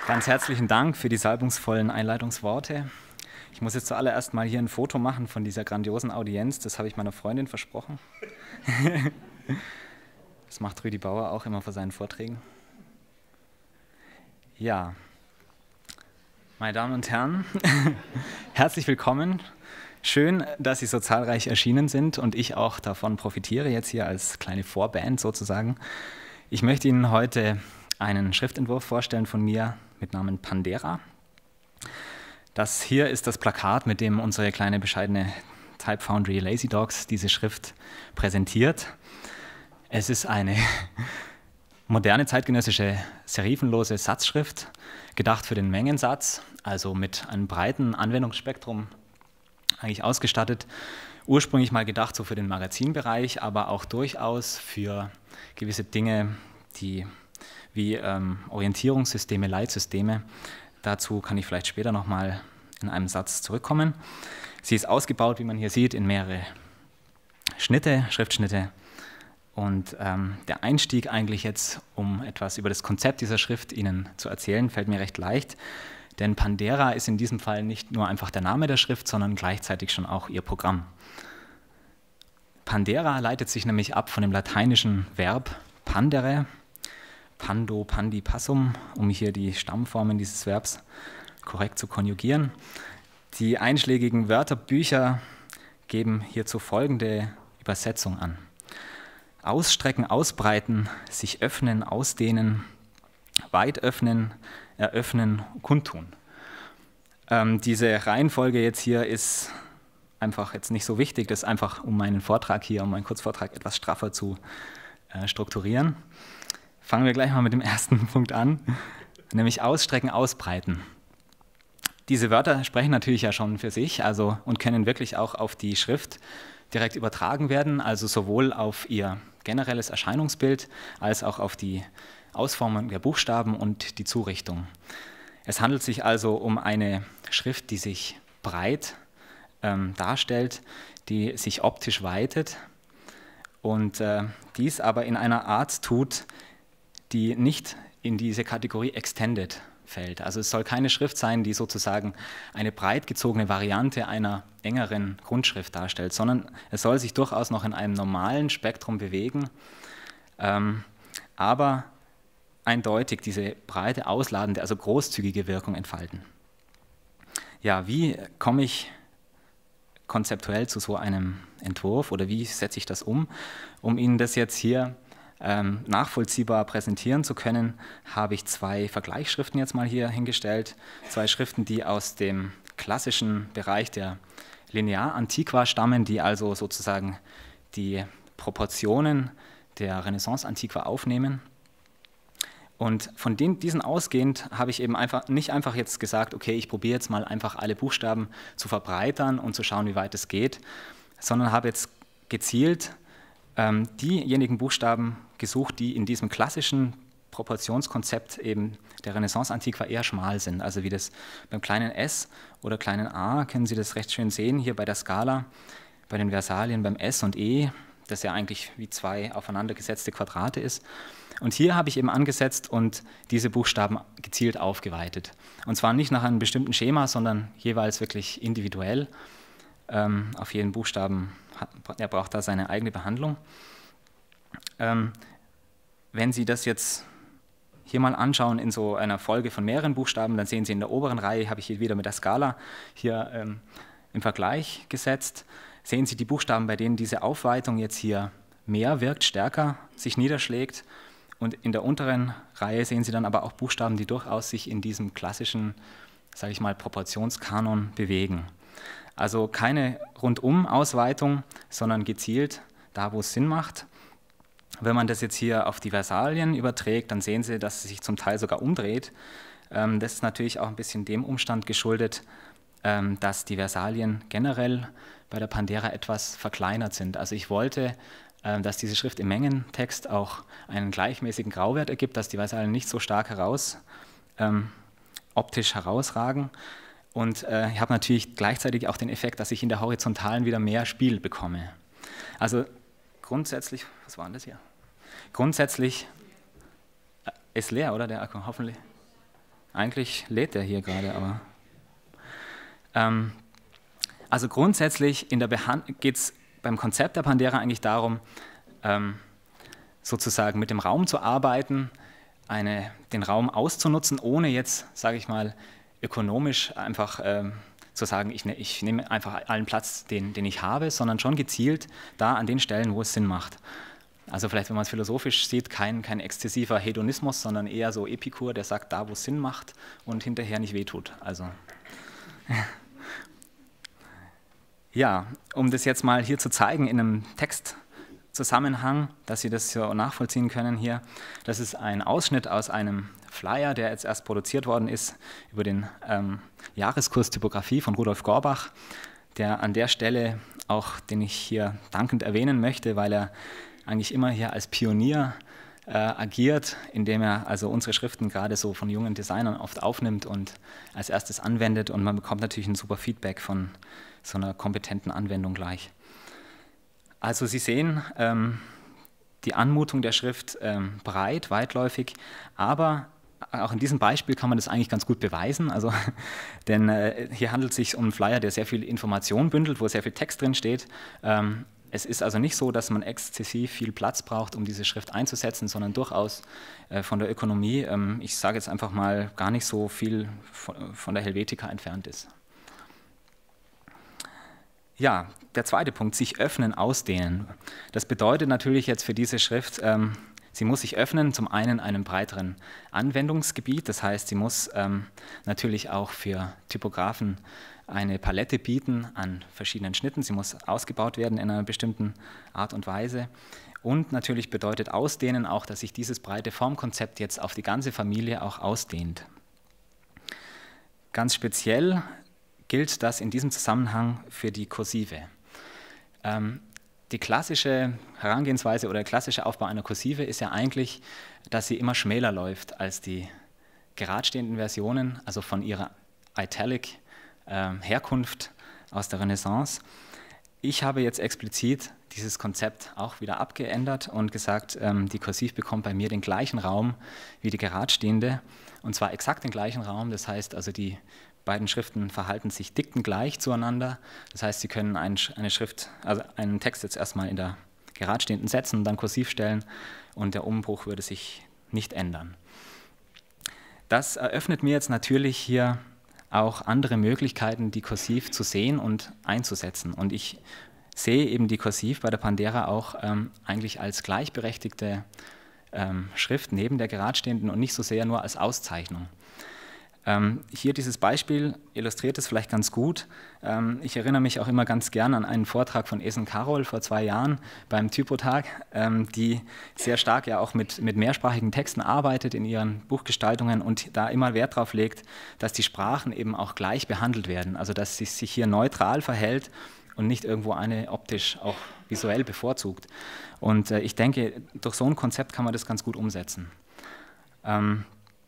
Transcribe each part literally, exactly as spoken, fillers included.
Ganz herzlichen Dank für die salbungsvollen Einleitungsworte. Ich muss jetzt zuallererst mal hier ein Foto machen von dieser grandiosen Audienz. Das habe ich meiner Freundin versprochen. Das macht Rüdi Bauer auch immer vor seinen Vorträgen. Ja, meine Damen und Herren, herzlich willkommen. Schön, dass Sie so zahlreich erschienen sind und ich auch davon profitiere, jetzt hier als kleine Vorband sozusagen. Ich möchte Ihnen heute einen Schriftentwurf vorstellen von mir mit Namen Pandera. Das hier ist das Plakat, mit dem unsere kleine bescheidene Type Foundry Lazy Dogs diese Schrift präsentiert. Es ist eine moderne zeitgenössische serifenlose Satzschrift, gedacht für den Mengensatz, also mit einem breiten Anwendungsspektrum eigentlich ausgestattet. Ursprünglich mal gedacht so für den Magazinbereich, aber auch durchaus für gewisse Dinge, die wie ähm, Orientierungssysteme, Leitsysteme. Dazu kann ich vielleicht später nochmal in einem Satz zurückkommen. Sie ist ausgebaut, wie man hier sieht, in mehrere Schnitte, Schriftschnitte. Und ähm, der Einstieg eigentlich jetzt, um etwas über das Konzept dieser Schrift Ihnen zu erzählen, fällt mir recht leicht. Denn Pandera ist in diesem Fall nicht nur einfach der Name der Schrift, sondern gleichzeitig schon auch ihr Programm. Pandera leitet sich nämlich ab von dem lateinischen Verb pandere, pando, pandi, passum, um hier die Stammformen dieses Verbs korrekt zu konjugieren. Die einschlägigen Wörterbücher geben hierzu folgende Übersetzung an. Ausstrecken, ausbreiten, sich öffnen, ausdehnen, weit öffnen, eröffnen, kundtun. Ähm, diese Reihenfolge jetzt hier ist einfach jetzt nicht so wichtig, das ist einfach, um meinen Vortrag hier, um meinen Kurzvortrag etwas straffer zu äh, strukturieren. Fangen wir gleich mal mit dem ersten Punkt an, nämlich ausstrecken, ausbreiten. Diese Wörter sprechen natürlich ja schon für sich, also und können wirklich auch auf die Schrift direkt übertragen werden, also sowohl auf ihr generelles Erscheinungsbild als auch auf die Ausformung der Buchstaben und die Zurichtung. Es handelt sich also um eine Schrift, die sich breit ähm, darstellt, die sich optisch weitet und äh, dies aber in einer Art tut, die nicht in diese Kategorie Extended fällt. Also es soll keine Schrift sein, die sozusagen eine breit gezogene Variante einer engeren Grundschrift darstellt, sondern es soll sich durchaus noch in einem normalen Spektrum bewegen, ähm, aber eindeutig diese breite, ausladende, also großzügige Wirkung entfalten. Ja, wie komme ich konzeptuell zu so einem Entwurf oder wie setze ich das um? Um Ihnen das jetzt hier ähm, nachvollziehbar präsentieren zu können, habe ich zwei Vergleichsschriften jetzt mal hier hingestellt. Zwei Schriften, die aus dem klassischen Bereich der Linear Antiqua stammen, die also sozusagen die Proportionen der Renaissance Antiqua aufnehmen. Und von den, diesen ausgehend habe ich eben einfach nicht einfach jetzt gesagt, okay, ich probiere jetzt mal einfach alle Buchstaben zu verbreitern und zu schauen, wie weit es geht, sondern habe jetzt gezielt ähm, diejenigen Buchstaben gesucht, die in diesem klassischen Proportionskonzept eben der Renaissance Antiqua eher schmal sind. Also wie das beim kleinen s oder kleinen a, können Sie das recht schön sehen, hier bei der Skala, bei den Versalien beim s und e, das ja eigentlich wie zwei aufeinander gesetzte Quadrate ist. Und hier habe ich eben angesetzt und diese Buchstaben gezielt aufgeweitet. Und zwar nicht nach einem bestimmten Schema, sondern jeweils wirklich individuell. Ähm, auf jeden Buchstaben, er braucht da seine eigene Behandlung. Ähm, wenn Sie das jetzt hier mal anschauen in so einer Folge von mehreren Buchstaben, dann sehen Sie in der oberen Reihe, habe ich hier wieder mit der Skala hier ähm, im Vergleich gesetzt, sehen Sie die Buchstaben, bei denen diese Aufweitung jetzt hier mehr wirkt, stärker sich niederschlägt. Und in der unteren Reihe sehen Sie dann aber auch Buchstaben, die durchaus sich in diesem klassischen, sage ich mal, Proportionskanon bewegen. Also keine Rundum-Ausweitung, sondern gezielt da, wo es Sinn macht. Wenn man das jetzt hier auf die Versalien überträgt, dann sehen Sie, dass es sich zum Teil sogar umdreht. Das ist natürlich auch ein bisschen dem Umstand geschuldet, dass die Versalien generell bei der Pandera etwas verkleinert sind. Also ich wollte, dass diese Schrift im Mengentext auch einen gleichmäßigen Grauwert ergibt, dass die Versalien nicht so stark heraus, ähm, optisch herausragen. Und äh, ich habe natürlich gleichzeitig auch den Effekt, dass ich in der Horizontalen wieder mehr Spiel bekomme. Also grundsätzlich, was war denn das hier? Grundsätzlich äh, ist leer, oder der Akku, hoffentlich. eigentlich lädt der hier gerade, aber... Ähm, also grundsätzlich geht es beim Konzept der Pandera eigentlich darum, ähm, sozusagen mit dem Raum zu arbeiten, eine, den Raum auszunutzen, ohne jetzt, sage ich mal, ökonomisch einfach ähm, zu sagen, ich, ne, ich nehme einfach allen Platz, den, den ich habe, sondern schon gezielt da an den Stellen, wo es Sinn macht. Also vielleicht, wenn man es philosophisch sieht, kein, kein exzessiver Hedonismus, sondern eher so Epikur, der sagt, da wo es Sinn macht und hinterher nicht wehtut. Also ja, um das jetzt mal hier zu zeigen in einem Textzusammenhang, dass Sie das so nachvollziehen können hier. Das ist ein Ausschnitt aus einem Flyer, der jetzt erst produziert worden ist über den ähm, Jahreskurs Typografie von Rudolf Gorbach, der an der Stelle auch, den ich hier dankend erwähnen möchte, weil er eigentlich immer hier als Pionier äh, agiert, indem er also unsere Schriften gerade so von jungen Designern oft aufnimmt und als erstes anwendet, und man bekommt natürlich ein super Feedback von so einer kompetenten Anwendung gleich. Also Sie sehen, ähm, die Anmutung der Schrift ähm, breit, weitläufig, aber auch in diesem Beispiel kann man das eigentlich ganz gut beweisen, also, denn äh, hier handelt es sich um einen Flyer, der sehr viel Information bündelt, wo sehr viel Text drin steht. Ähm, es ist also nicht so, dass man exzessiv viel Platz braucht, um diese Schrift einzusetzen, sondern durchaus äh, von der Ökonomie, ähm, ich sage jetzt einfach mal, gar nicht so viel von, von der Helvetica entfernt ist. Ja, der zweite Punkt, sich öffnen, ausdehnen. Das bedeutet natürlich jetzt für diese Schrift, ähm, sie muss sich öffnen, zum einen einem breiteren Anwendungsgebiet, das heißt, sie muss ähm, natürlich auch für Typografen eine Palette bieten an verschiedenen Schnitten, sie muss ausgebaut werden in einer bestimmten Art und Weise. Und natürlich bedeutet Ausdehnen auch, dass sich dieses breite Formkonzept jetzt auf die ganze Familie auch ausdehnt. Ganz speziell gilt das in diesem Zusammenhang für die Kursive. Ähm, die klassische Herangehensweise oder der klassische Aufbau einer Kursive ist ja eigentlich, dass sie immer schmäler läuft als die geradstehenden Versionen, also von ihrer Italic äh, Herkunft aus der Renaissance. Ich habe jetzt explizit dieses Konzept auch wieder abgeändert und gesagt, ähm, die Kursiv bekommt bei mir den gleichen Raum wie die geradstehende, und zwar exakt den gleichen Raum, das heißt also die beiden Schriften verhalten sich diktengleich zueinander. Das heißt, Sie können ein, eine Schrift, also einen Text jetzt erstmal in der geradstehenden setzen, dann kursiv stellen und der Umbruch würde sich nicht ändern. Das eröffnet mir jetzt natürlich hier auch andere Möglichkeiten, die Kursiv zu sehen und einzusetzen. Und ich sehe eben die Kursiv bei der Pandera auch ähm, eigentlich als gleichberechtigte ähm, Schrift neben der geradstehenden und nicht so sehr nur als Auszeichnung. Ähm, hier dieses Beispiel illustriert es vielleicht ganz gut. Ähm, ich erinnere mich auch immer ganz gern an einen Vortrag von Esen Karol vor zwei Jahren beim Typotag, ähm, die sehr stark ja auch mit, mit mehrsprachigen Texten arbeitet in ihren Buchgestaltungen und da immer Wert darauf legt, dass die Sprachen eben auch gleich behandelt werden, also dass sie sich hier neutral verhält und nicht irgendwo eine optisch auch visuell bevorzugt. Und äh, ich denke, durch so ein Konzept kann man das ganz gut umsetzen. Ähm,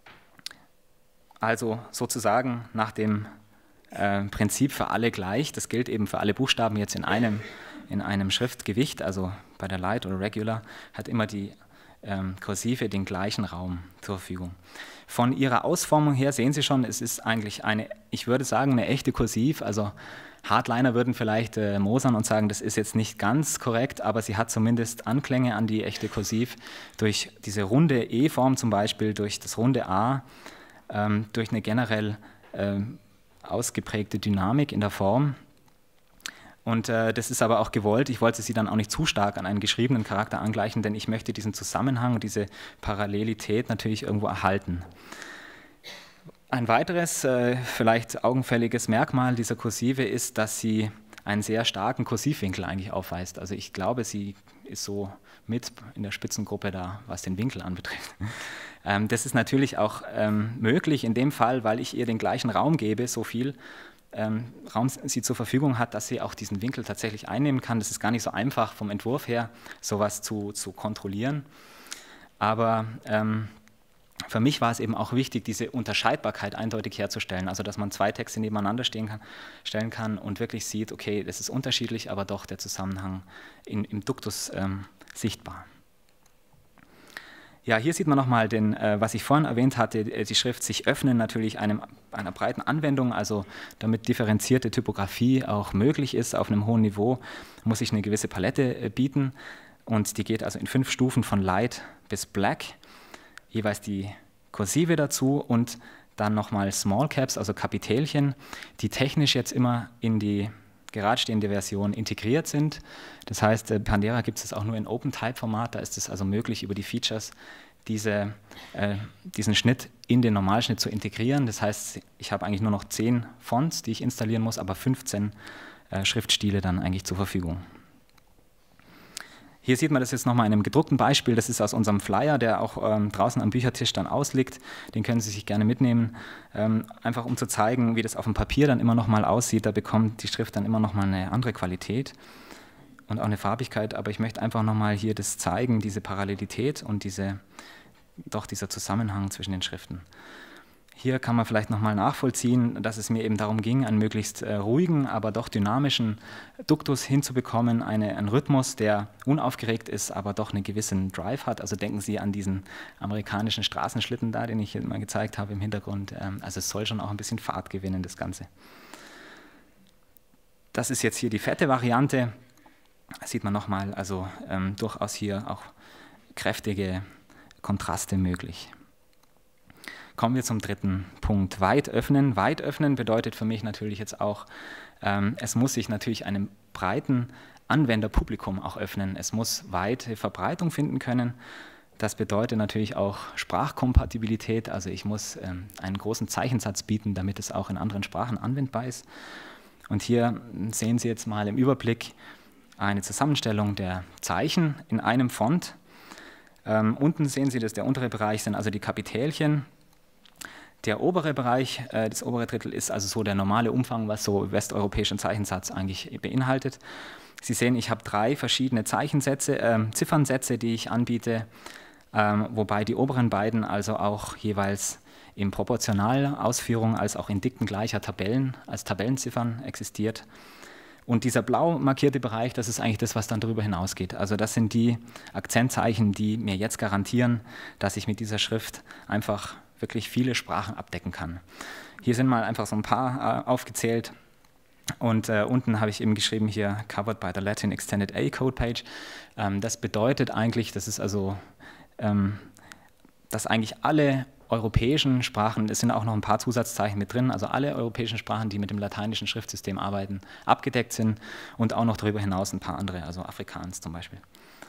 Also sozusagen nach dem äh, Prinzip für alle gleich, das gilt eben für alle Buchstaben jetzt in einem, in einem Schriftgewicht, also bei der Light oder Regular, hat immer die ähm, Kursive den gleichen Raum zur Verfügung. Von ihrer Ausformung her sehen Sie schon, es ist eigentlich eine, ich würde sagen, eine echte Kursiv, also Hardliner würden vielleicht äh, mosern und sagen, das ist jetzt nicht ganz korrekt, aber sie hat zumindest Anklänge an die echte Kursiv durch diese runde E-Form zum Beispiel, durch das runde A, Ähm, durch eine generell äh, ausgeprägte Dynamik in der Form. Und äh, das ist aber auch gewollt. Ich wollte sie dann auch nicht zu stark an einen geschriebenen Charakter angleichen, denn ich möchte diesen Zusammenhang und diese Parallelität natürlich irgendwo erhalten. Ein weiteres, äh, vielleicht augenfälliges Merkmal dieser Kursive ist, dass sie einen sehr starken Kursivwinkel eigentlich aufweist. Also ich glaube, sie ist so mit in der Spitzengruppe da, was den Winkel anbetrifft. Ähm, das ist natürlich auch ähm, möglich in dem Fall, weil ich ihr den gleichen Raum gebe, so viel ähm, Raum sie zur Verfügung hat, dass sie auch diesen Winkel tatsächlich einnehmen kann. Das ist gar nicht so einfach vom Entwurf her, sowas zu, zu kontrollieren. Aber ähm, für mich war es eben auch wichtig, diese Unterscheidbarkeit eindeutig herzustellen, also dass man zwei Texte nebeneinander stehen kann, stellen kann und wirklich sieht, okay, das ist unterschiedlich, aber doch der Zusammenhang in, im Duktus ähm, sichtbar. Ja, hier sieht man nochmal, den, äh, was ich vorhin erwähnt hatte, die Schrift sich öffnen natürlich einem, einer breiten Anwendung, also damit differenzierte Typografie auch möglich ist auf einem hohen Niveau, muss ich eine gewisse Palette äh, bieten und die geht also in fünf Stufen von Light bis Black, jeweils die Kursive dazu und dann nochmal Small Caps, also Kapitelchen, die technisch jetzt immer in die gerade stehende Version integriert sind. Das heißt, Pandera gibt es auch nur in OpenType-Format, da ist es also möglich, über die Features diese, äh, diesen Schnitt in den Normalschnitt zu integrieren. Das heißt, ich habe eigentlich nur noch zehn Fonts, die ich installieren muss, aber fünfzehn äh, Schriftstile dann eigentlich zur Verfügung. Hier sieht man das jetzt nochmal in einem gedruckten Beispiel. Das ist aus unserem Flyer, der auch ähm, draußen am Büchertisch dann ausliegt. Den können Sie sich gerne mitnehmen, ähm, einfach um zu zeigen, wie das auf dem Papier dann immer nochmal aussieht. Da bekommt die Schrift dann immer nochmal eine andere Qualität und auch eine Farbigkeit. Aber ich möchte einfach nochmal hier das zeigen, diese Parallelität und diese, doch dieser Zusammenhang zwischen den Schriften. Hier kann man vielleicht nochmal nachvollziehen, dass es mir eben darum ging, einen möglichst äh, ruhigen, aber doch dynamischen Duktus hinzubekommen, eine, einen Rhythmus, der unaufgeregt ist, aber doch einen gewissen Drive hat. Also denken Sie an diesen amerikanischen Straßenschlitten da, den ich hier mal gezeigt habe im Hintergrund. Ähm, also es soll schon auch ein bisschen Fahrt gewinnen, das Ganze. Das ist jetzt hier die fette Variante. Das sieht man nochmal, also ähm, durchaus hier auch kräftige Kontraste möglich. Kommen wir zum dritten Punkt, weit öffnen. Weit öffnen bedeutet für mich natürlich jetzt auch, ähm, es muss sich natürlich einem breiten Anwenderpublikum auch öffnen. Es muss weite Verbreitung finden können. Das bedeutet natürlich auch Sprachkompatibilität, also ich muss ähm, einen großen Zeichensatz bieten, damit es auch in anderen Sprachen anwendbar ist. Und hier sehen Sie jetzt mal im Überblick eine Zusammenstellung der Zeichen in einem Font. Ähm, unten sehen Sie, dass der untere Bereich sind also die Kapitelchen. Der obere Bereich, äh, das obere Drittel ist also so der normale Umfang, was so westeuropäischen Zeichensatz eigentlich beinhaltet. Sie sehen, ich habe drei verschiedene Zeichensätze, äh, Ziffernsätze, die ich anbiete, ähm, wobei die oberen beiden also auch jeweils in proportionaler Ausführung als auch in Dikten gleicher Tabellen als Tabellenziffern existiert. Und dieser blau markierte Bereich, das ist eigentlich das, was dann darüber hinausgeht. Also das sind die Akzentzeichen, die mir jetzt garantieren, dass ich mit dieser Schrift einfach wirklich viele Sprachen abdecken kann. Hier sind mal einfach so ein paar äh, aufgezählt und äh, unten habe ich eben geschrieben hier covered by the Latin Extended A Code Page. Ähm, das bedeutet eigentlich, das ist also, ähm, dass eigentlich alle europäischen Sprachen, es sind auch noch ein paar Zusatzzeichen mit drin, also alle europäischen Sprachen, die mit dem lateinischen Schriftsystem arbeiten, abgedeckt sind und auch noch darüber hinaus ein paar andere, also Afrikaans zum Beispiel.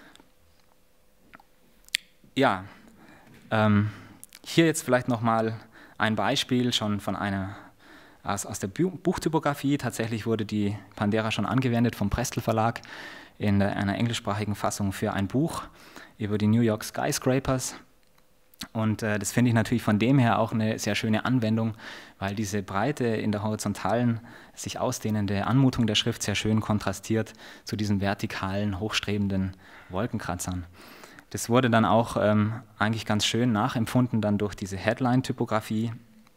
Ja, ähm, hier jetzt vielleicht nochmal ein Beispiel schon von einer, aus, aus der Buchtypografie. Tatsächlich wurde die Pandera schon angewendet vom Prestel Verlag in einer englischsprachigen Fassung für ein Buch über die New York Skyscrapers. Und äh, das finde ich natürlich von dem her auch eine sehr schöne Anwendung, weil diese Breite in der horizontalen, sich ausdehnende Anmutung der Schrift sehr schön kontrastiert zu diesen vertikalen, hochstrebenden Wolkenkratzern. Das wurde dann auch ähm, eigentlich ganz schön nachempfunden dann durch diese Headline-Typografie.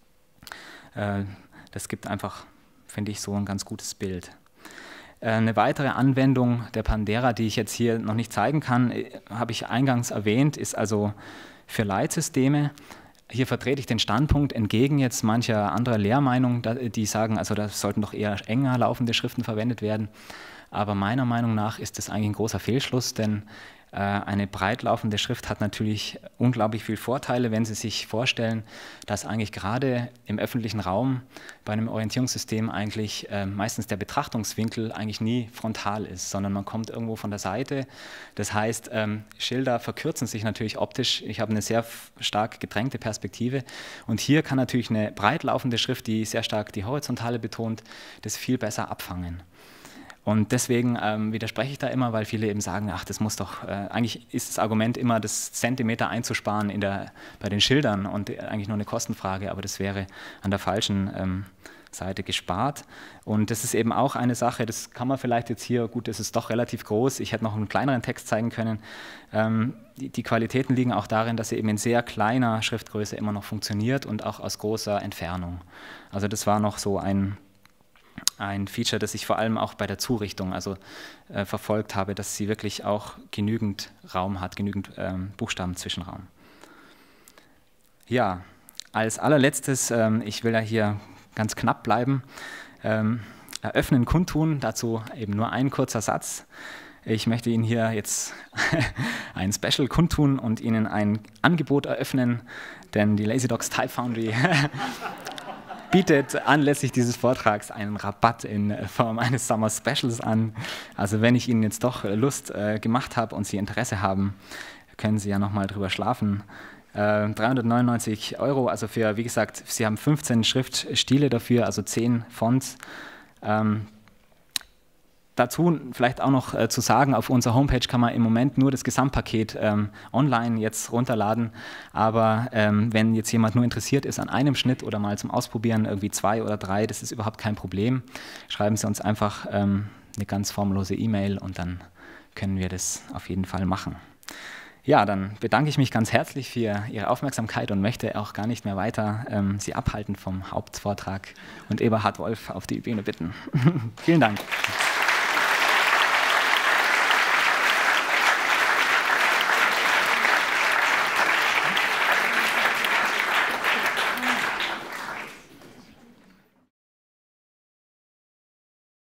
Äh, das gibt einfach, finde ich, so ein ganz gutes Bild. Äh, eine weitere Anwendung der Pandera, die ich jetzt hier noch nicht zeigen kann, äh, habe ich eingangs erwähnt, ist also für Leitsysteme. Hier vertrete ich den Standpunkt entgegen jetzt mancher anderer Lehrmeinung, die sagen, also da sollten doch eher enger laufende Schriften verwendet werden. Aber meiner Meinung nach ist das eigentlich ein großer Fehlschluss, denn eine breitlaufende Schrift hat natürlich unglaublich viele Vorteile, wenn Sie sich vorstellen, dass eigentlich gerade im öffentlichen Raum bei einem Orientierungssystem eigentlich äh, meistens der Betrachtungswinkel eigentlich nie frontal ist, sondern man kommt irgendwo von der Seite. Das heißt, ähm, Schilder verkürzen sich natürlich optisch. Ich habe eine sehr stark gedrängte Perspektive und hier kann natürlich eine breitlaufende Schrift, die sehr stark die Horizontale betont, das viel besser abfangen. Und deswegen ähm, widerspreche ich da immer, weil viele eben sagen, ach, das muss doch, äh, eigentlich ist das Argument immer, das Zentimeter einzusparen in der, bei den Schildern und eigentlich nur eine Kostenfrage, aber das wäre an der falschen ähm, Seite gespart. Und das ist eben auch eine Sache, das kann man vielleicht jetzt hier, gut, das ist doch relativ groß, ich hätte noch einen kleineren Text zeigen können. Ähm, die, die Qualitäten liegen auch darin, dass sie eben in sehr kleiner Schriftgröße immer noch funktioniert und auch aus großer Entfernung. Also das war noch so ein ein Feature, das ich vor allem auch bei der Zurichtung also äh, verfolgt habe, dass sie wirklich auch genügend Raum hat, genügend ähm, Buchstabenzwischenraum. Ja, als allerletztes, ähm, ich will ja hier ganz knapp bleiben, ähm, eröffnen, kundtun, dazu eben nur ein kurzer Satz. Ich möchte Ihnen hier jetzt ein Special kundtun und Ihnen ein Angebot eröffnen, denn die LazyDocs Type Foundry bietet anlässlich dieses Vortrags einen Rabatt in Form eines Summer Specials an. Also wenn ich Ihnen jetzt doch Lust äh, gemacht habe und Sie Interesse haben, können Sie ja nochmal drüber schlafen. Äh, dreihundertneunundneunzig Euro, also für, wie gesagt, Sie haben fünfzehn Schriftstile dafür, also zehn Fonts. Ähm, Dazu vielleicht auch noch äh, zu sagen, auf unserer Homepage kann man im Moment nur das Gesamtpaket ähm, online jetzt runterladen, aber ähm, wenn jetzt jemand nur interessiert ist an einem Schnitt oder mal zum Ausprobieren irgendwie zwei oder drei, das ist überhaupt kein Problem. Schreiben Sie uns einfach ähm, eine ganz formlose E-Mail und dann können wir das auf jeden Fall machen. Ja, dann bedanke ich mich ganz herzlich für Ihre Aufmerksamkeit und möchte auch gar nicht mehr weiter ähm, Sie abhalten vom Hauptvortrag und Eberhard Wolf auf die Bühne bitten. Vielen Dank.